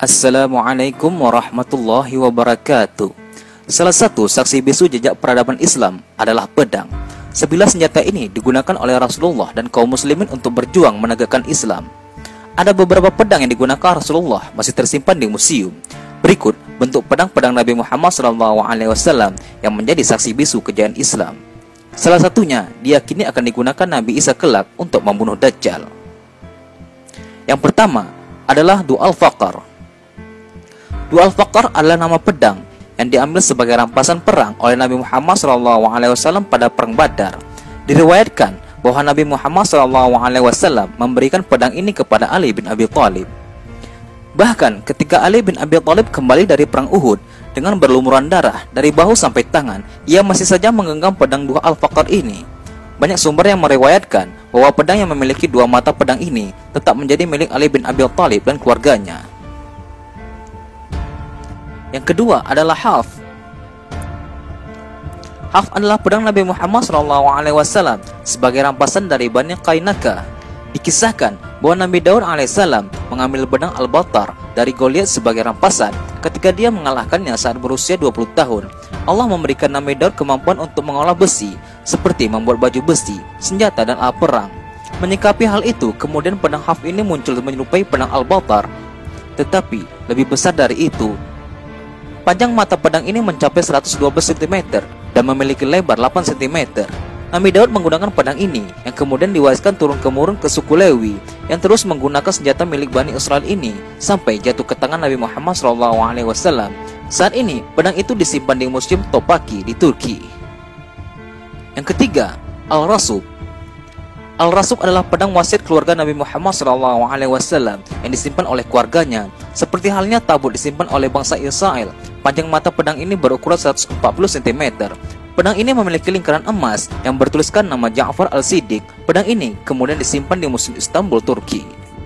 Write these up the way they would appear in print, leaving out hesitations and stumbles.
Assalamualaikum warahmatullahi wabarakatuh. Salah satu saksi bisu jejak peradaban Islam adalah pedang. Sebilah senjata ini digunakan oleh Rasulullah dan kaum muslimin untuk berjuang menegakkan Islam. Ada beberapa pedang yang digunakan Rasulullah masih tersimpan di museum. Berikut bentuk pedang-pedang Nabi Muhammad SAW yang menjadi saksi bisu kejayaan Islam. Salah satunya diyakini akan digunakan Nabi Isa kelak untuk membunuh Dajjal. Yang pertama adalah Du'al Faqar. Du'al Faqar adalah nama pedang yang diambil sebagai rampasan perang oleh Nabi Muhammad SAW pada Perang Badar. Diriwayatkan bahwa Nabi Muhammad SAW memberikan pedang ini kepada Ali bin Abi Thalib. Bahkan ketika Ali bin Abi Thalib kembali dari Perang Uhud dengan berlumuran darah dari bahu sampai tangan, ia masih saja menggenggam pedang Du'al Faqar ini. Banyak sumber yang meriwayatkan bahwa pedang yang memiliki dua mata pedang ini tetap menjadi milik Ali bin Abi Thalib dan keluarganya. Yang kedua adalah Haf. Haf adalah pedang Nabi Muhammad SAW sebagai rampasan dari Bani Qainaka. Dikisahkan bahwa Nabi Daud alaihissalam mengambil pedang Al-Batar dari Goliat sebagai rampasan ketika dia mengalahkannya saat berusia 20 tahun. Allah memberikan Nabi Daud kemampuan untuk mengolah besi, seperti membuat baju besi, senjata, dan alat perang. Menyikapi hal itu, kemudian pedang Haf ini muncul menyerupai pedang Al-Batar, tetapi lebih besar dari itu. Panjang mata pedang ini mencapai 112 cm dan memiliki lebar 8 cm. Nabi Daud menggunakan pedang ini yang kemudian diwariskan turun-temurun ke suku Lewi yang terus menggunakan senjata milik Bani Israel ini sampai jatuh ke tangan Nabi Muhammad SAW. Saat ini, pedang itu disimpan di Museum Topkapı di Turki. Yang ketiga, Al-Rasub. Al-Rasub adalah pedang wasiat keluarga Nabi Muhammad SAW yang disimpan oleh keluarganya. Seperti halnya tabut disimpan oleh bangsa Israel. Panjang mata pedang ini berukuran 140 cm. Pedang ini memiliki lingkaran emas yang bertuliskan nama Ja'far al-Siddiq. Pedang ini kemudian disimpan di Museum Istanbul, Turki.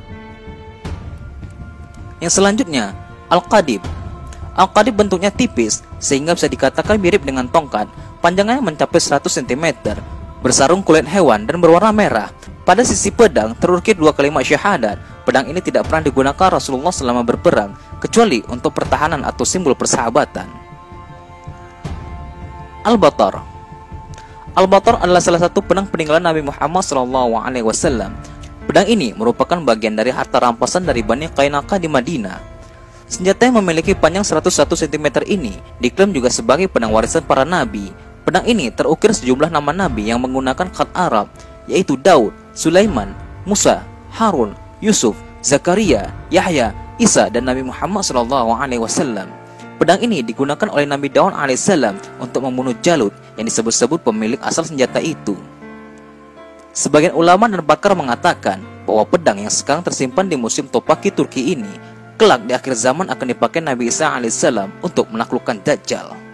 Yang selanjutnya, Al-Qadib. Al-Qadib bentuknya tipis sehingga bisa dikatakan mirip dengan tongkat. Panjangnya mencapai 100 cm. Bersarung kulit hewan dan berwarna merah. Pada sisi pedang terukir dua kalimat syahadat. Pedang ini tidak pernah digunakan Rasulullah selama berperang, kecuali untuk pertahanan atau simbol persahabatan. Al-Batar. Al-Batar adalah salah satu pedang peninggalan Nabi Muhammad SAW. Pedang ini merupakan bagian dari harta rampasan dari Bani Qainaka di Madinah. Senjata yang memiliki panjang 101 cm ini diklaim juga sebagai pedang warisan para nabi. Pedang ini terukir sejumlah nama nabi yang menggunakan khat Arab, yaitu Daud, Sulaiman, Musa, Harun, Yusuf, Zakaria, Yahya, Isa, dan Nabi Muhammad SAW. Pedang ini digunakan oleh Nabi Daud alaihissalam untuk membunuh Jalut yang disebut-sebut pemilik asal senjata itu. Sebagian ulama dan pakar mengatakan bahwa pedang yang sekarang tersimpan di Museum Topkapı Turki ini kelak di akhir zaman akan dipakai Nabi Isa alaihissalam untuk menaklukkan Dajjal.